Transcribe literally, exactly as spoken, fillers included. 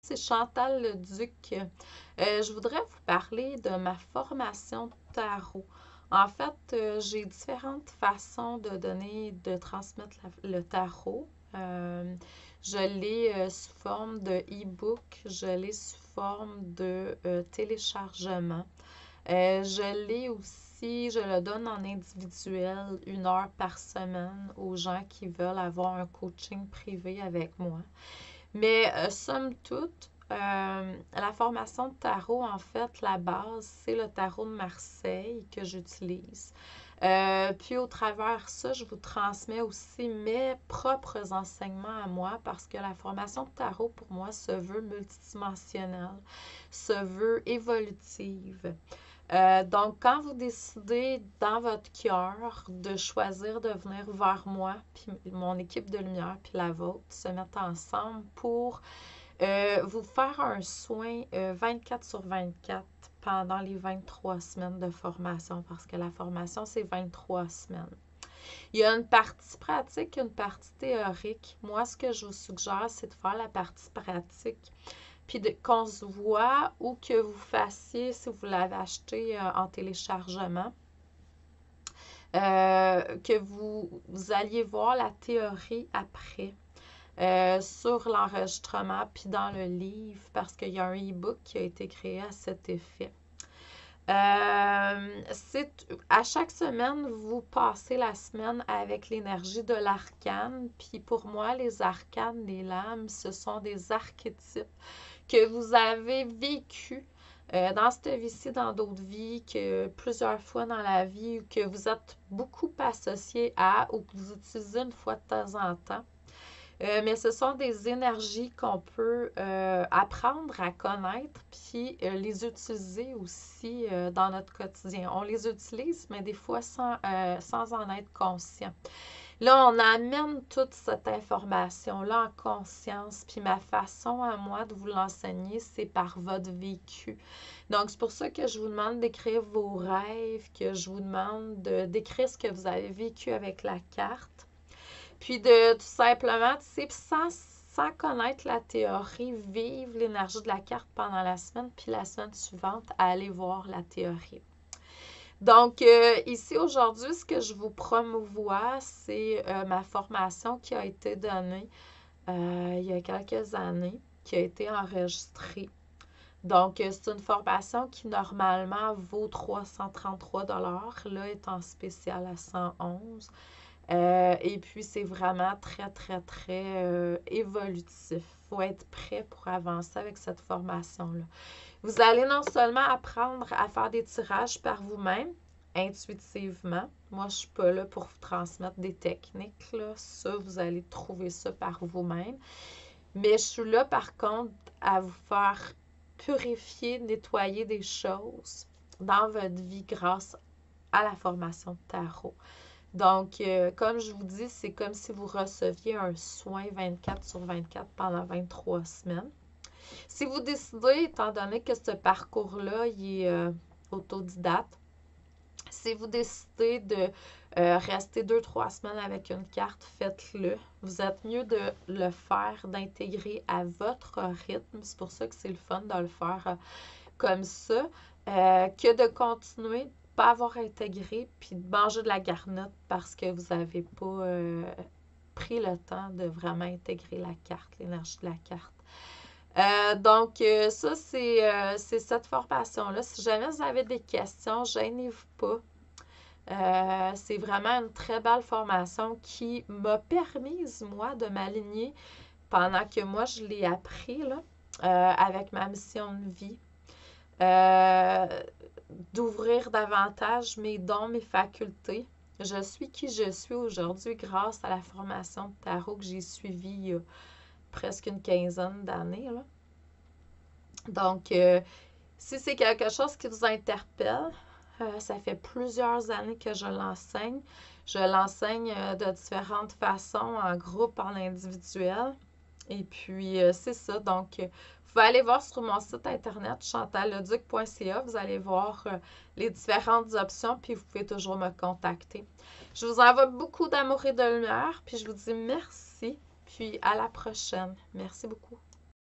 C'est Chantal Leduc. Euh, je voudrais vous parler de ma formation tarot. En fait, euh, j'ai différentes façons de donner, de transmettre la- le tarot. Euh, je l'ai euh, sous forme de e-book, je l'ai sous forme de euh, téléchargement. Euh, je l'ai aussi, je le donne en individuel, une heure par semaine aux gens qui veulent avoir un coaching privé avec moi. Mais euh, somme toute, euh, la formation de tarot, en fait, la base, c'est le tarot de Marseille que j'utilise. Euh, puis au travers de ça, je vous transmets aussi mes propres enseignements à moi parce que la formation de tarot, pour moi, se veut multidimensionnelle, se veut évolutive. Euh, donc, quand vous décidez dans votre cœur de choisir de venir vers moi, puis mon équipe de lumière, puis la vôtre, se mettre ensemble pour euh, vous faire un soin euh, vingt-quatre sur vingt-quatre pendant les vingt-trois semaines de formation, parce que la formation, c'est vingt-trois semaines. Il y a une partie pratique, une partie théorique. Moi, ce que je vous suggère, c'est de faire la partie pratique puis qu'on se voit ou que vous fassiez, si vous l'avez acheté euh, en téléchargement, euh, que vous, vous alliez voir la théorie après euh, sur l'enregistrement puis dans le livre parce qu'il y a un e-book qui a été créé à cet effet. Euh, c'est, à chaque semaine, vous passez la semaine avec l'énergie de l'arcane. Puis pour moi, les arcanes, les lames, ce sont des archétypes que vous avez vécu euh, dans cette vie-ci, dans d'autres vies, que plusieurs fois dans la vie, ou que vous êtes beaucoup associé à, ou que vous utilisez une fois de temps en temps. Euh, mais ce sont des énergies qu'on peut euh, apprendre à connaître, puis euh, les utiliser aussi euh, dans notre quotidien. On les utilise, mais des fois sans, euh, sans en être conscient. Là, on amène toute cette information-là en conscience, puis ma façon à moi de vous l'enseigner, c'est par votre vécu. Donc, c'est pour ça que je vous demande d'écrire vos rêves, que je vous demande de d'écrire ce que vous avez vécu avec la carte, puis de tout simplement, tu sais, sans, sans connaître la théorie, vivre l'énergie de la carte pendant la semaine, puis la semaine suivante, aller voir la théorie. Donc, euh, ici aujourd'hui, ce que je vous promouvois, c'est euh, ma formation qui a été donnée euh, il y a quelques années, qui a été enregistrée. Donc, euh, c'est une formation qui normalement vaut trois cent trente-trois dollars. Là, est en spécial à cent onze. Euh, et puis, c'est vraiment très, très, très euh, évolutif. Il faut être prêt pour avancer avec cette formation-là. Vous allez non seulement apprendre à faire des tirages par vous-même, intuitivement. Moi, je ne suis pas là pour vous transmettre des techniques, là. Ça, vous allez trouver ça par vous-même. Mais je suis là, par contre, à vous faire purifier, nettoyer des choses dans votre vie grâce à la formation de tarot. Donc, euh, comme je vous dis, c'est comme si vous receviez un soin vingt-quatre sur vingt-quatre pendant vingt-trois semaines. Si vous décidez, étant donné que ce parcours-là, il est euh, autodidacte, si vous décidez de euh, rester deux, trois semaines avec une carte, faites-le. Vous êtes mieux de le faire, d'intégrer à votre rythme. C'est pour ça que c'est le fun de le faire euh, comme ça, euh, que de continuer, de ne pas avoir intégré, puis de manger de la garnotte parce que vous n'avez pas euh, pris le temps de vraiment intégrer la carte, l'énergie de la carte. Euh, donc, euh, ça, c'est euh, c'est cette formation-là. Si jamais vous avez des questions, gênez-vous pas. Euh, c'est vraiment une très belle formation qui m'a permise, moi, de m'aligner pendant que moi, je l'ai appris là, euh, avec ma mission de vie. Euh, d'ouvrir davantage mes dons, mes facultés. Je suis qui je suis aujourd'hui grâce à la formation de tarot que j'ai suivie il y a presque une quinzaine d'années, là. Donc, euh, si c'est quelque chose qui vous interpelle, euh, ça fait plusieurs années que je l'enseigne. Je l'enseigne euh, de différentes façons, en groupe, en individuel. Et puis, euh, c'est ça. Donc, euh, vous pouvez aller voir sur mon site internet chantal leduc point c a. Vous allez voir euh, les différentes options, puis vous pouvez toujours me contacter. Je vous envoie beaucoup d'amour et de lumière, puis je vous dis merci, puis à la prochaine. Merci beaucoup.